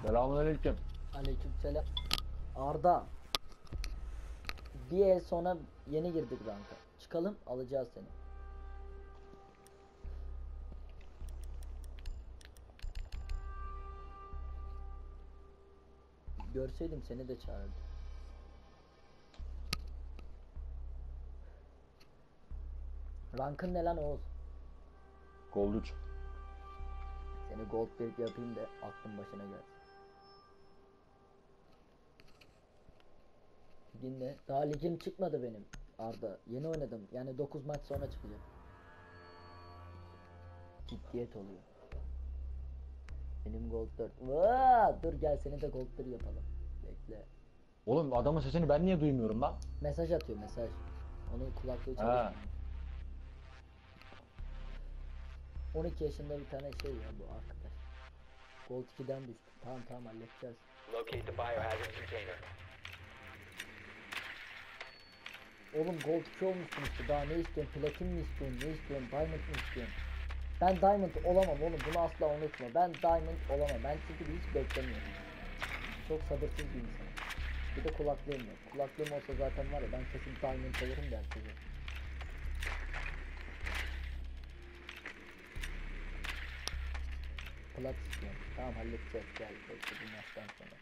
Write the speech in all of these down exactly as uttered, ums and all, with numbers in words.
Selamünaleyküm. Aleykümselam. Arda. Bir el sonra yeni girdik ranka. Çıkalım, alacağız seni. Görseydim seni de çağırırdım. Rankın ne lan Oğuz? Gold üç. Seni gold bir yapayım da aklın başına gelsin. Dinle. Daha ligim çıkmadı benim Arda. Yeni oynadım. Yani dokuz maç sonra çıkacak. Ciddiyet oluyor. Benim gold dört. Vaa! Dur gel seni de gold bir yapalım. Bekle. Oğlum adamın sesini ben niye duymuyorum lan? Mesaj atıyor mesaj. Onun kulaklığı Ha. çalışmıyor. on iki yaşında bir tane şey ya bu arkadaş. Gold ikiden düştü. Tamam tamam halledeceğiz. Locate the biohazard container. Oğlum gold iki olmuşsun işte, daha ne istiyorsun? Platin mi istiyorsun? Ne istiyorsun? Diamond mi istiyorsun? Ben diamond olamam oğlum, bunu asla unutma. Ben diamond olamam. Ben çünkü hiç beklemiyorum. Çok sabırsız bir insanım. Bir de kulaklığım yok. Kulaklığım olsa zaten var ya, ben kesin diamond olurum der size. Plat istiyorum. Tamam halledeceğiz, gel bekle bu maçtan sonra.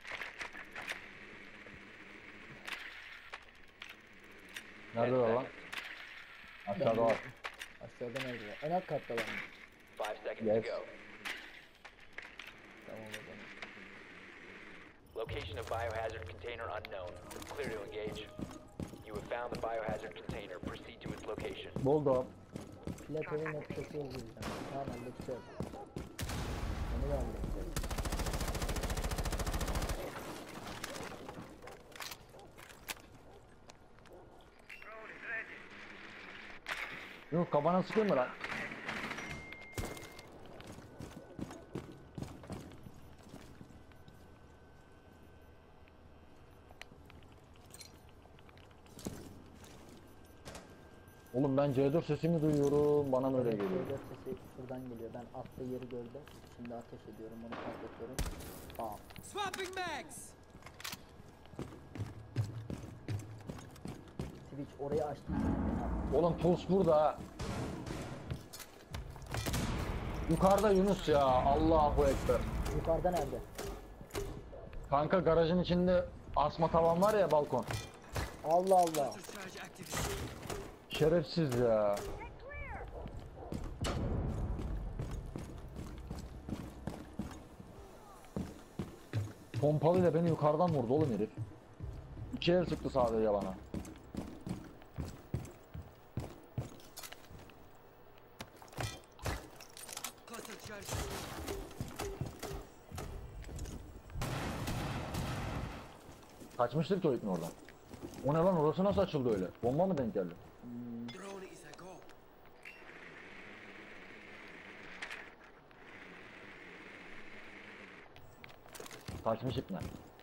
Nerede o lan? Aşağıda var. Aşağıda nerede var? En alt katta var mı? Five seconds Yes. to go. Tamam o zaman. Location of biohazard container unknown. Clear to engage. You have found the biohazard container. Proceed to its location. Buldum. Platoyu noktası yazacağım. Tamam halledeceğiz. Onu da halledeceğiz. Yok kafana sıkayım mı lan? Oğlum ben C dört sesini duyuyorum, bana mı öyle Evet, geliyor? C dört sesi şuradan geliyor. Ben attığı yeri gördüm. Şimdi ateş ediyorum, onu patlatıyorum. Bam. Swapping mags! Twitch orayı açtı. Oğlum Puls burada ha. Yukarıda Yunus ya, Allahu Ekber. Yukarıda nerede? Kanka garajın içinde asma tavan var ya, balkon. Allah Allah. Charge activated. Şerefsiz ya. Pompalıyla beni yukarıdan vurdu oğlum herif. İki el sıktı sadece bana. Cluster charge. Kaçmıştır ki o ipin oradan. O ne lan, orası nasıl açıldı öyle? Bomba mı denk geldi? Drone is a go. Kaçmış ipler.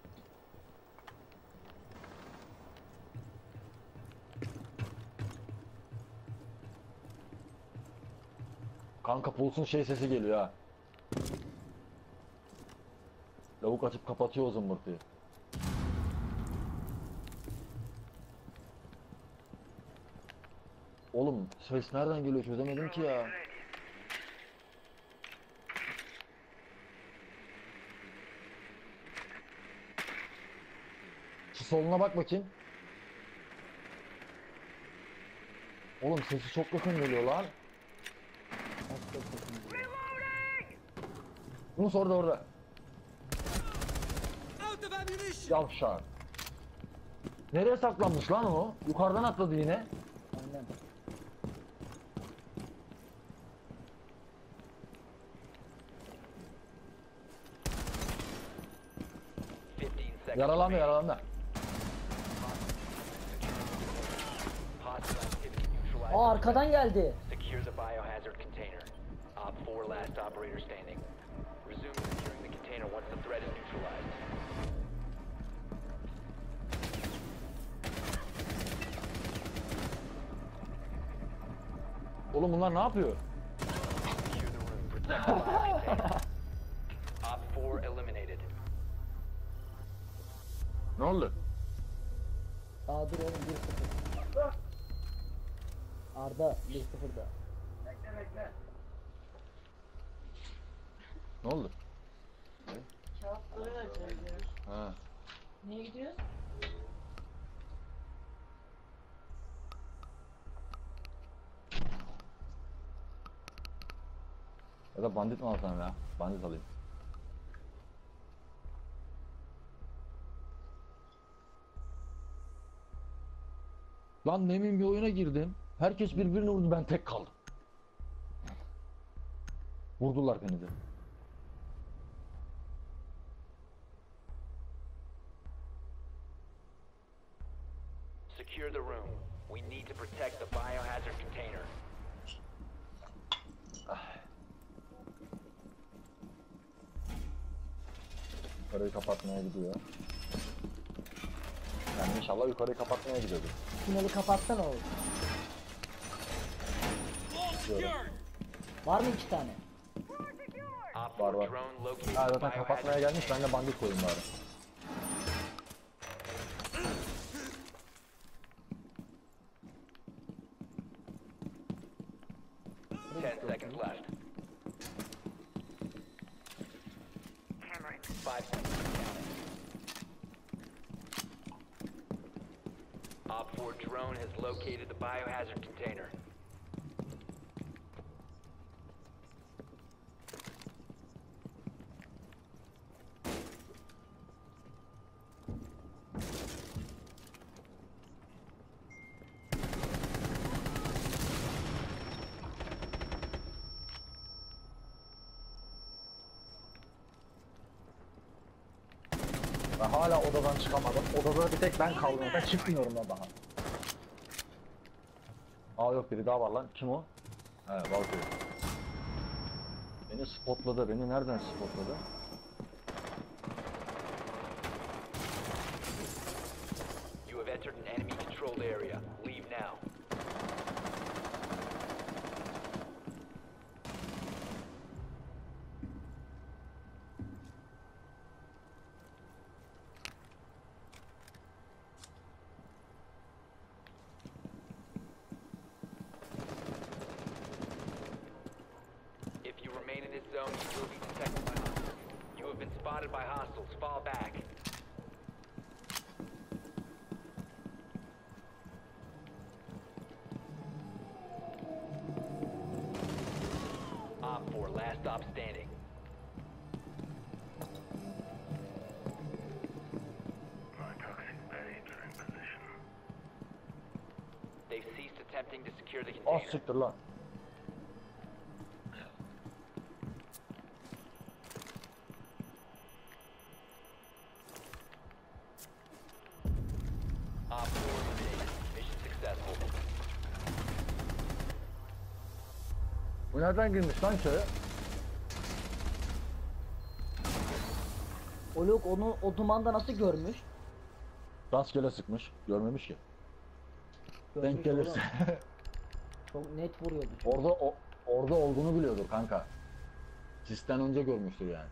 Kanka Puls'un şey sesi geliyor ha. Lavuk açıp kapatıyor o zımbırtıyı. Oğlum ses nereden geliyor çözemedim ki ya. Şu soluna bak bakayım. Oğlum sesi çok yakın geliyor lan. Nasıl çok yakın duruyor? Yunus orada orada. Out of ammunition! Yavşak. Nereye saklanmış lan o? Yukarıdan atladı yine. Aynen. Fifteen seconds. Yaralandı remaining. yaralandı. Hostile activity neutralized. Aa arkadan geldi. Secure the biohazard container. Op four last operator standing. Resume securing the container once the threat is neutralized. Oğlum bunlar ne yapıyor? Secure the room. Protect the biocontainer. Op four eliminated. Ne oldu? Aa dur oğlum bir sıfır. Arda bir sıfır da. Ne oldu? Kağıtları vereceğiz ya. Ha. Niye gidiyoruz? Ya da bandit mi alsam ya? Bandit alayım. Lan demin bir oyuna girdim. Herkes birbirini vurdu, ben tek kaldım. Vurdular beni de. Secure the room. We need to protect the biohazard container. Yukarıyı kapatmaya gidiyor. Yani inşallah yukarıyı kapatmaya gidiyordur. Tüneli kapatsana oğlum. Var mı iki tane? Op Var, four var. drone located Ha the zaten kapatmaya biohazard gelmiş, ben de bandit koyayım bari. Ten seconds left. Five seconds. Op four drone has located the biohazard container. Ben hala odadan çıkamadım. Odada bir tek ben kaldım. Ben çıkmıyorum da daha. Aa yok, biri daha var lan. Kim o? He, Valkyrie. Beni spotladı. Beni nereden spotladı? You have entered an enemy controlled area. Leave now. If you remain in this zone, you will be detected by hostiles. You have been spotted by hostiles. Fall back. Op four, last stop standing. They've ceased attempting to secure the Ah container. siktir lan. Op four eliminated. Mission successful. Bu nereden girmiş lan köye? O Luke onu o dumanda nasıl görmüş? Rastgele sıkmış. Görmemiş ki. Görmüş Denk gelirse. oğlum. Çok net vuruyordu. çünkü. orada o, orada olduğunu biliyordur kanka. Sisten önce görmüştür yani.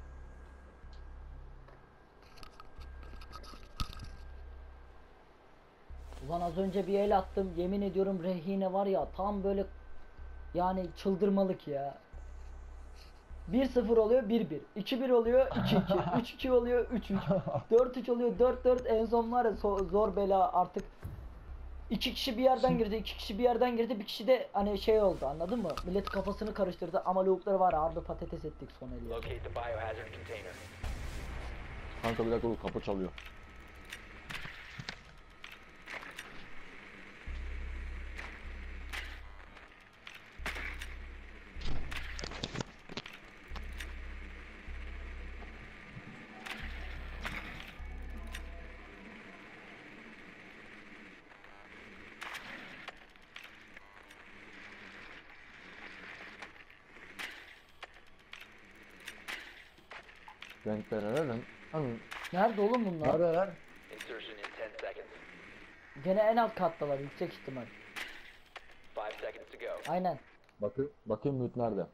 Ulan az önce bir el attım. Yemin ediyorum rehine var ya tam böyle yani çıldırmalık ya. bir sıfır oluyor bir bir. iki bir oluyor iki iki. üç iki oluyor üç üç. dört üç oluyor dört dört. En son var ya so- zor bela artık. İki kişi bir yerden girdi, iki kişi bir yerden girdi, bir kişi de hani şey oldu anladın mı? Millet kafasını karıştırdı ama lavukları var ya harbi patates ettik son eli. Locate the biohazard container. Kanka bir dakika dur, kapı çalıyor. Renklerelim. Nerede oğlum bunlar? Neredeler? Insertion in ten seconds. Gene en alt kattalar yüksek ihtimal. Five seconds to go. Aynen. Bakın, bakayım Mute nerede?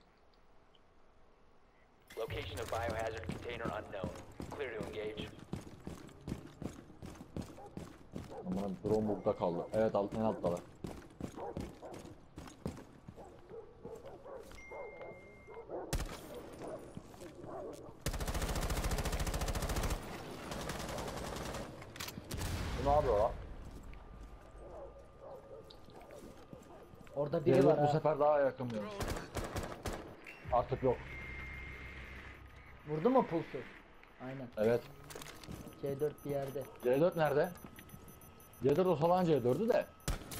Location of biohazard container unknown. Clear to engage. Aman drone bug'da kaldı. Evet alt en alttalar. Bu ne yapıyor lan? Orada biri Biri var bu ha. sefer daha yakın diyor. Artık yok. Vurdu mu pulsu? Aynen. Evet. C dört bir yerde. C dört nerede? C dört o salan C dördü de.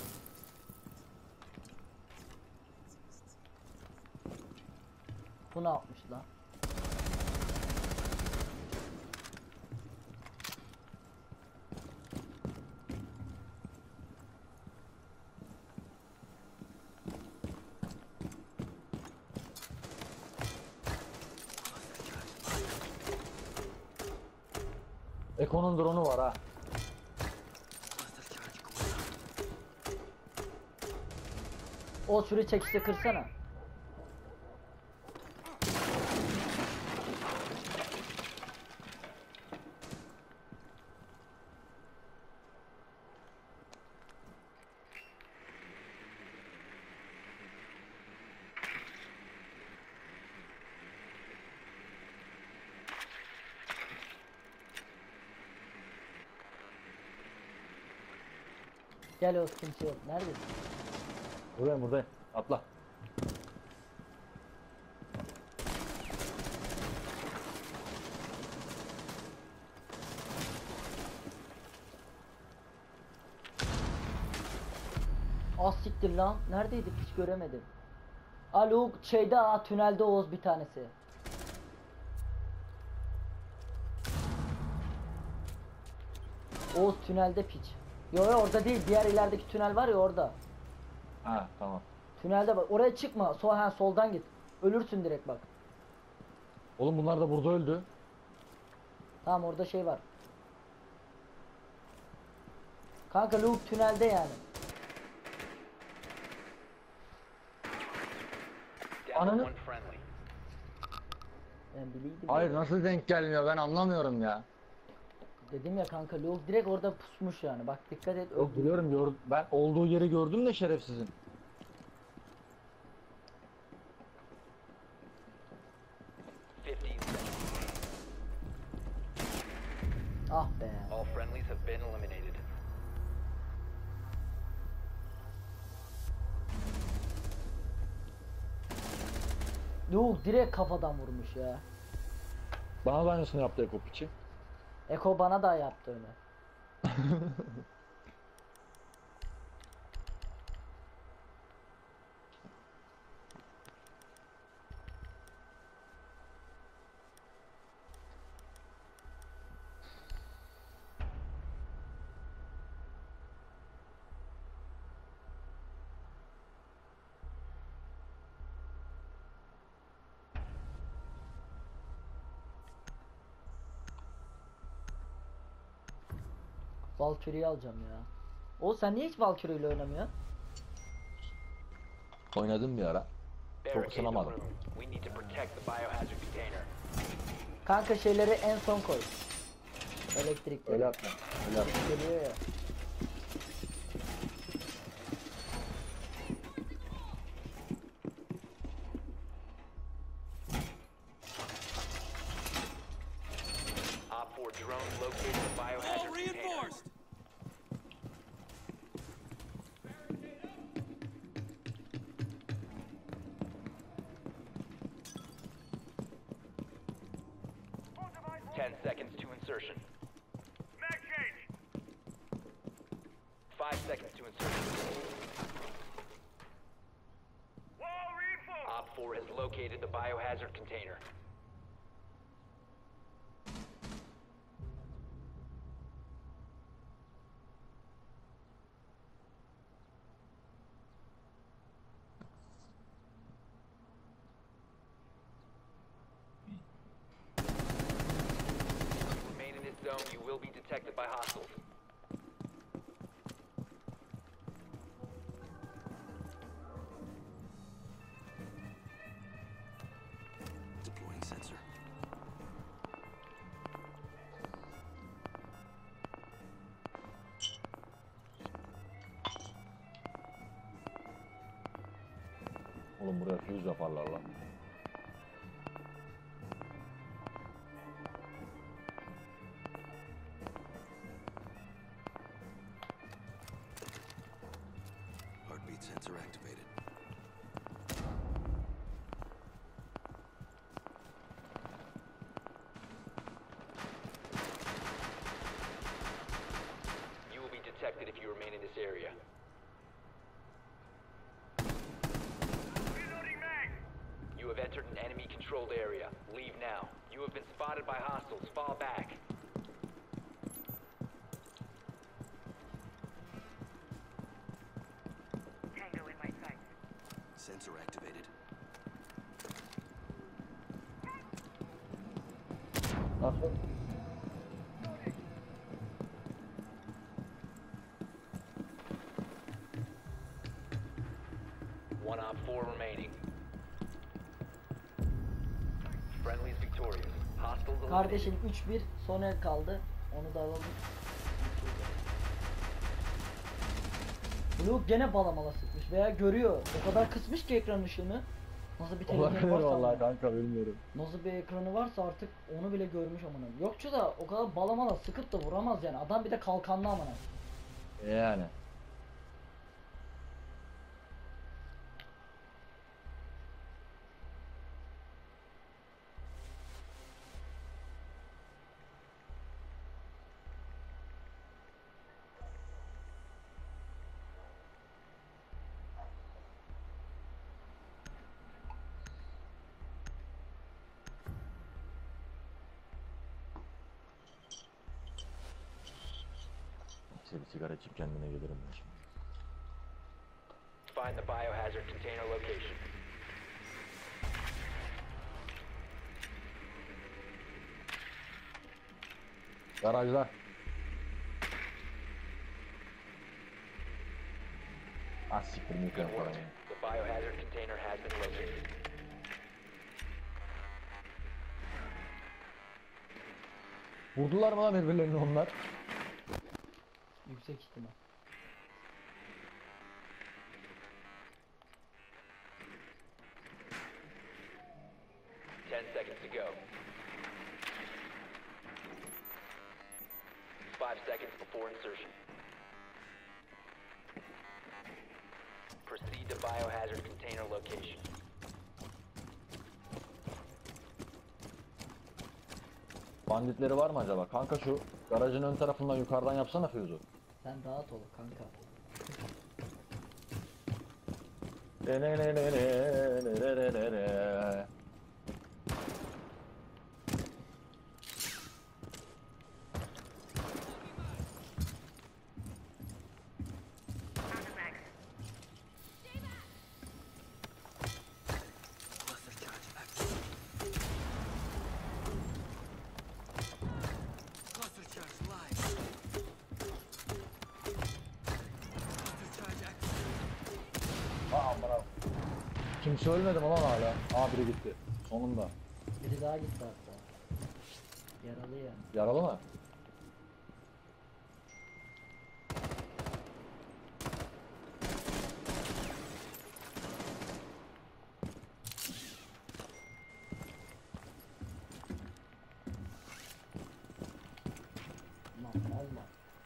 Bu ne yapmış lan? Eko'nun drone'u var ha. Cluster charge going out. O şurayı çekişte kırsana. Gel o sıkıntı yok. Neredesin? Buradayım buradayım. Atla. Az siktir lan. Neredeydik hiç göremedim. Alo şeyde aa tünelde Oğuz bir tanesi. Oğuz tünelde piç. Yo yo orada değil. Diğer ilerideki tünel var ya orada. Ha tamam. Tünelde bak. Oraya çıkma. Sol ha soldan git. Ölürsün direkt bak. Oğlum bunlar da burada öldü. Tamam orada şey var. Kanka Luke tünelde yani. Down to Ananı- one friendly. Ben biliydim. Hayır ya. nasıl denk gelmiyor ben anlamıyorum ya. Dedim ya kanka Luke direkt orada pusmuş yani. Bak dikkat et. Yok öldü. biliyorum gör, ben olduğu yeri gördüm de şerefsizin. fifteen seconds. Ah be. All friendlies have been eliminated. Luke direkt kafadan vurmuş ya. Bana da aynısını yaptı Eko piçi. Eko bana da yaptı öyle. Valkyrie'yi alacağım ya. O sen niye hiç Valkyrie ile oynamıyorsun? Oynadım bir ara. Barricade the ısınamadım. room. We need to protect the biohazard container. Kanka şeyleri en son koy. Elektrikleri. Öyle yapma. Öyle yapma. Geliyor ya. Op four drone located the All biohazard container. reinforced. Ten seconds to insertion. Five seconds to insertion. Op four has located the biohazard container. Remain in this zone, you will be detected by hostiles. Deploying sensor. Oğlum buraya füze yaparlar lan. Heartbeat sensor activated. You will be detected if you remain in this area. You have entered an enemy-controlled area. Leave now. You have been spotted by hostiles. Fall back. Tango in my sight. Sensor activated. Nasıl? One op four remaining. Friendly's victorious. Hostiles eliminated. Kardeşim üç bir son el kaldı. Onu da alalım. Blue gene balamala sıkmış veya görüyor. O kadar kısmış ki ekran ışığını. Nasıl bir Olabilir telefonu varsa vallahi amına. kanka bilmiyorum. Nasıl bir ekranı varsa artık onu bile görmüş amına. Yokçu da o kadar balamala sıkıp da vuramaz yani. Adam bir de kalkanlı amına. Yani. İşte bir sigara içip kendine gelirim ben şimdi. Find the biohazard container location. Garajda. Ah siktir Good mikrofon work. falan. The biohazard container has been located. Vurdular mı lan birbirlerini onlar? Yüksek ihtimal. Ten seconds to go. Five seconds before insertion. Proceed to biohazard container location. Banditleri var mı acaba? Kanka şu garajın ön tarafından yukarıdan yapsana füzü. Sen rahat ol kanka. Cluster charge active. Cluster charge live. Cluster charge active. Aa amına. Kimse ölmedi mi lan hala? Aa biri gitti. Sonunda. Biri daha gitti hatta. Yaralı ya. Yaralı mı? Lan valla.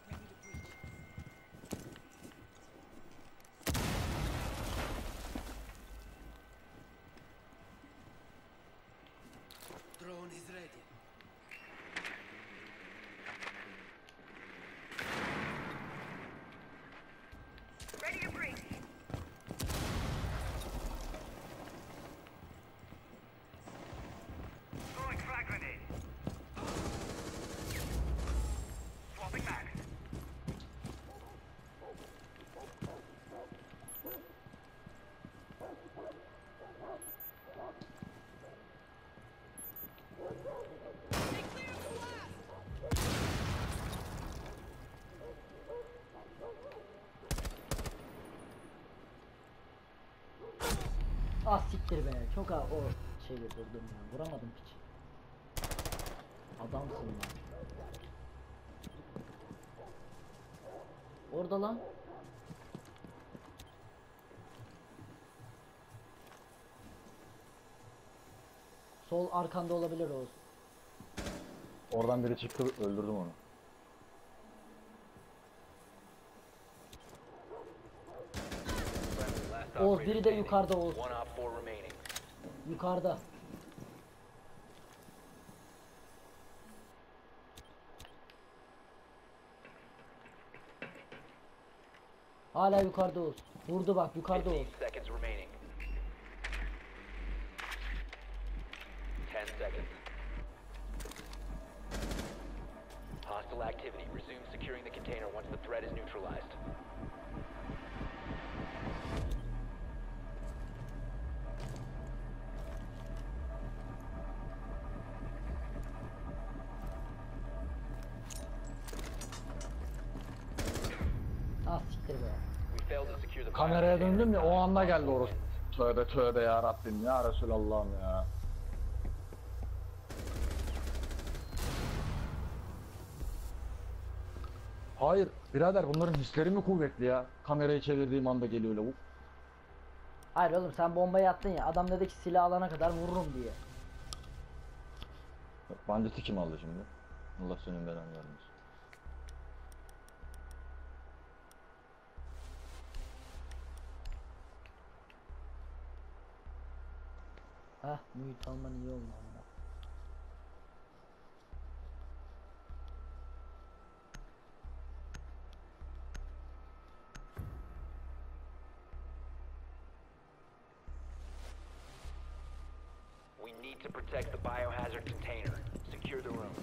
Drone is ready. Ready to breach. Throwing frag grenade. Swapping mags. Ah siktir be. Çok ha o şey vurdum ya. Vuramadım hiç. Adamsın lan. Orada lan. Sol arkanda olabilir Oğuz. Oradan biri çıktı, öldürdüm onu. Last Oğuz, operator biri de standing. yukarıda Oğuz. One op four remaining. Yukarıda. Hala yukarıda Oğuz. Vurdu bak, yukarıda Oğuz. fifteen seconds remaining. ten seconds. Hostile activity. Resume securing the container once the threat is neutralized. Ah siktir be. We failed to secure the Kameraya biocontainer. döndüm ya, o anda geldi orası. Tövbe tövbe ya Rabbim ya Resulallah'ım ya. Hayır birader, bunların hisleri mi kuvvetli ya? Kamerayı çevirdiğim anda geliyor lavuk. Hayır oğlum, sen bombayı attın ya. Adam dedi ki silah alana kadar vururum diye. Banditi kim aldı şimdi? Allah senin belanı vermesin. Hah, mühit alman iyi oldu ama. We need to protect the biohazard container. Secure the room.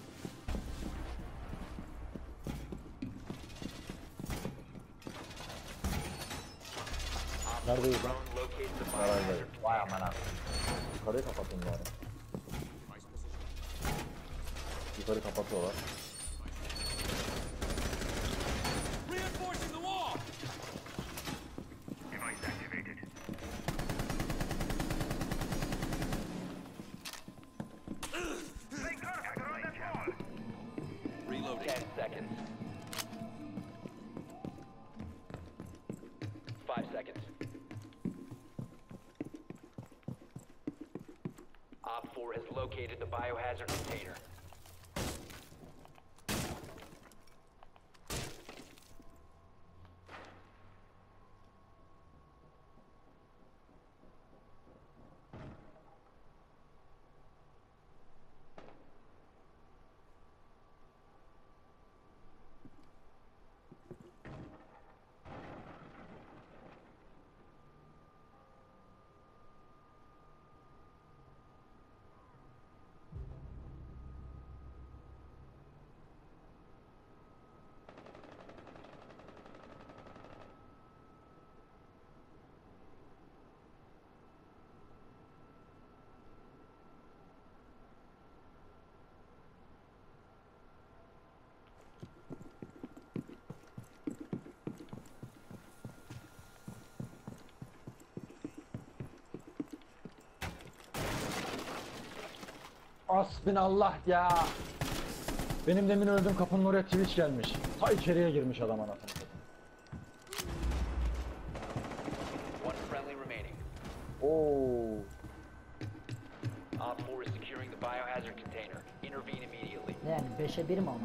Op Neredeyiz lan? drone located the Beraber. biohazard Vay container. aman abi. Yukarıyı kapatın bari. Yukarı kapatıyorlar. Reinforcing the wall! Device activated. Playing contact on that wall. Reloading. Ten seconds. Five seconds. Op four has located the biohazard container. Hasbinallah ya. Benim demin öldüğüm kapının oraya Twitch gelmiş. Ta içeriye girmiş adam anasını satayım. One friendly remaining. Oo. Op four is securing the biohazard container. Intervene immediately. Ne yani, beşe bir mi ama?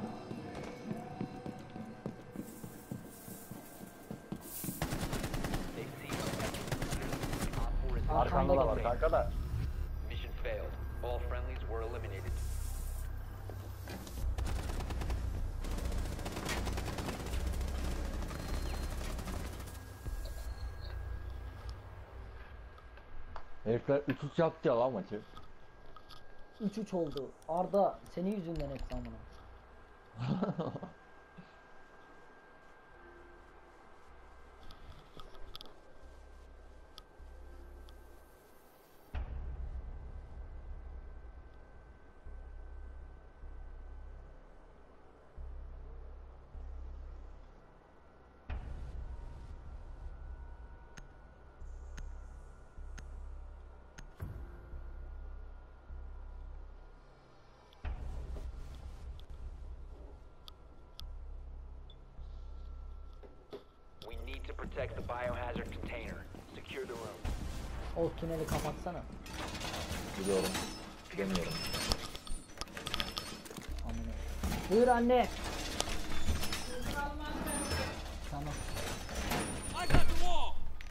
They've seized. Op four is Arkanda da var container. kanka da. Mission failed. All friendlies were eliminated. Herifler üç üç yaptı ya lan maçı. üç üç oldu. Arda, senin yüzünden hepsi amına. We need to protect the biohazard container. Secure the room. O tüneli kapatsana. Biliyorum. Demiyorum. Amına. Buyur anne. Tamam. I got the wall!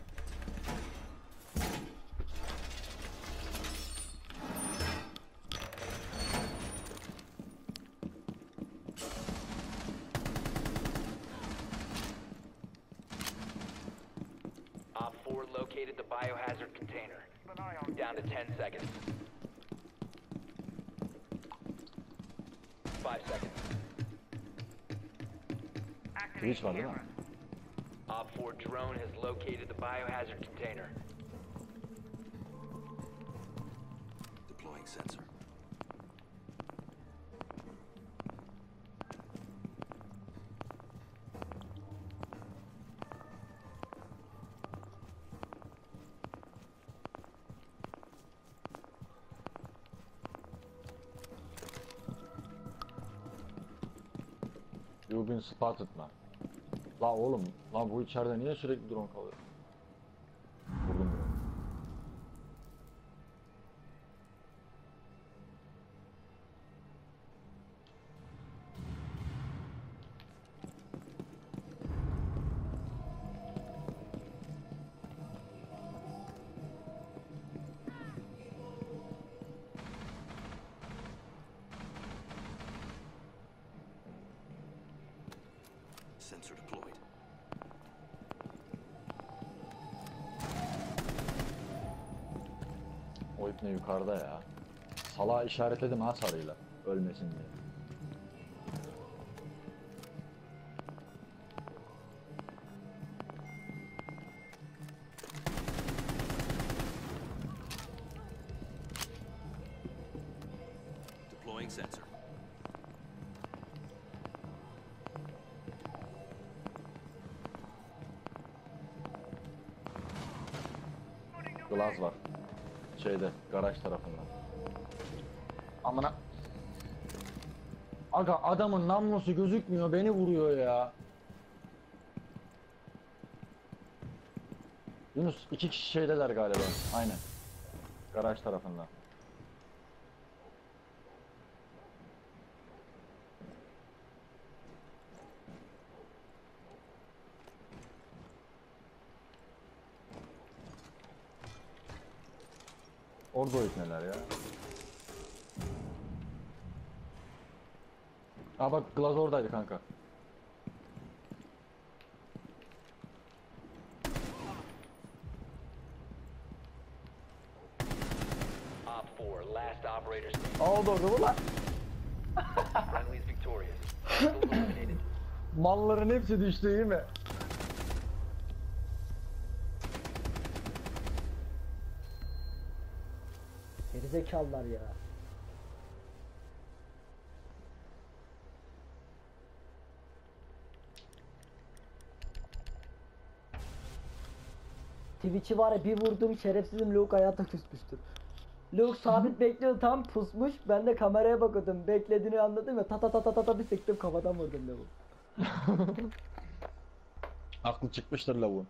Op four located the biohazard container. Keep an eye on Down to ten seconds. Five seconds. activate Twitch var değil mi? cameras. Op four drone has located the biohazard container. Deploying sensor. You've been spotted lan. La oğlum, lan bu içeride niye sürekli drone kalıyor? Vurdum ya. Sensor deployed. O ipne yukarıda ya. Salağı işaretledim ha sarıyla. Ölmesin diye. Deploying sensor. Glass var. Şeyde, garaj tarafında. Amına. Aga adamın namlusu gözükmüyor, beni vuruyor ya. Yunus iki kişi şeydeler galiba. Aynen. Garaj tarafında. Orada o ipneler ya. Aa bak Glaz oradaydı kanka. Op four, last operator standing. Aa doğru mu lan? Friendly's victorious. Hostiles eliminated. Malların hepsi düştü iyi mi? Gerizekalılar ya. Twitch'i var ya bir vurdum şerefsizim Luke hayata küsmüştür. Luke sabit bekliyordu tam pusmuş. Ben de kameraya bakıyordum. Beklediğini anladım ya. Ta ta ta ta ta ta bir sektim kafadan vurdum Luke'u. Aklı çıkmıştır lavuğun.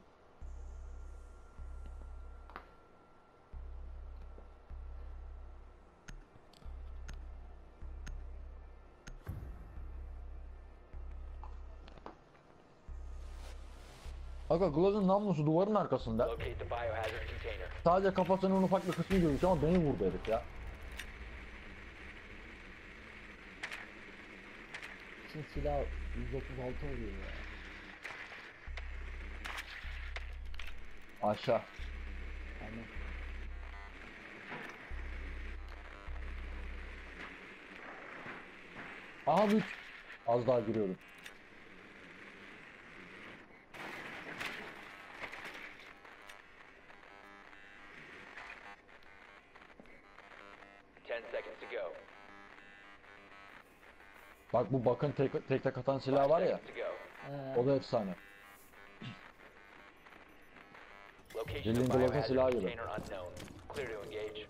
Aga Glaz'ın namlusu duvarın arkasında. Locate the biohazard container. Sadece kafasının ufak bir kısmı görmüş ama beni vurdu herif ya. Şimdi silah yüz otuz altı oluyor ya. Aşağı. Tamam. Aha üç. Az daha giriyordum. Ten seconds to go. Bak bu bakın tek tek tek atan silah var ya. To go. Ee, O da efsane. Location of Elinde bakın biohazard silahı gibi. container unknown. Clear to engage.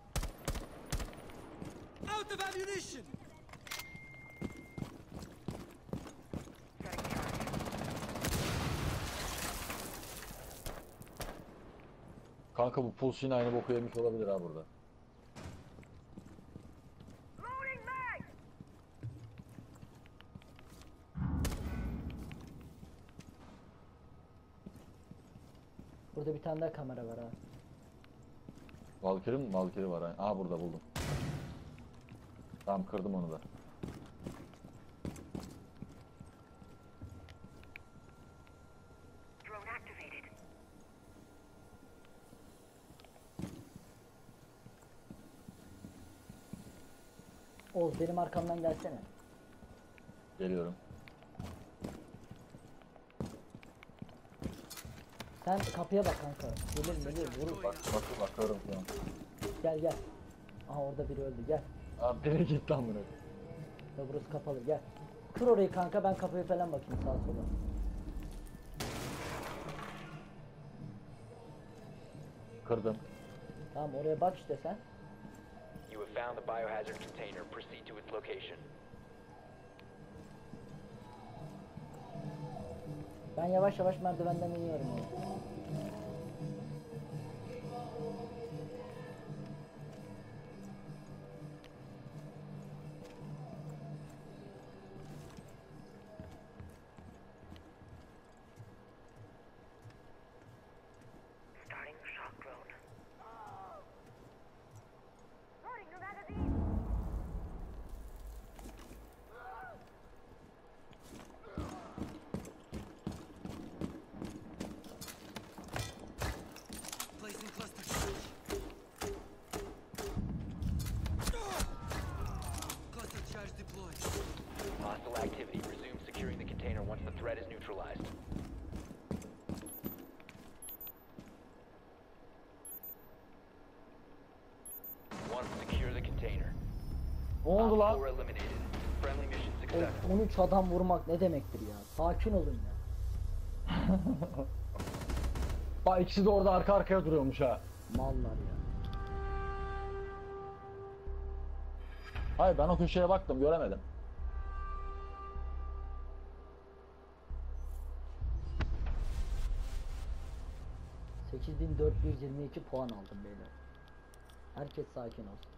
Out of ammunition! Kanka bu Pulse yine aynı boku yemiş olabilir ha burada. Burada bir tane daha kamera var ha. Valkyrie mi? Valkyrie var ha. Aa burada buldum. Tamam kırdım onu da. Drone activated. Oğuz benim arkamdan gelsene. Geliyorum. Sen kapıya bak kanka. Gelir gelir vurur. Bak bak bakıyorum şu an. Gel gel. Aha orada biri öldü gel. Abi direkt git lan bunu. Ya burası kapalı gel. Kır orayı kanka ben kapıya falan bakayım sağa sola. Kırdım. Tamam oraya bak işte sen. You have found the biohazard container. Proceed to its location. Ben yavaş yavaş merdivenden iniyorum oğlum. Starting shock drone. Loading new magazine. Placing cluster charge. Cluster charge deployed. Hostile activity. Resume securing the container once the threat is neutralized. One, secure the container. Ne oldu Op lan? four eliminated. Friendly mission Oğlum, successful. on üç adam vurmak ne demektir ya? Sakin olun ya. Bak ikisi de orada arka arkaya duruyormuş ha. Mallar ya. Hayır ben o köşeye baktım göremedim. sekiz bin dört yüz yirmi iki puan aldım beyler. Herkes sakin olsun.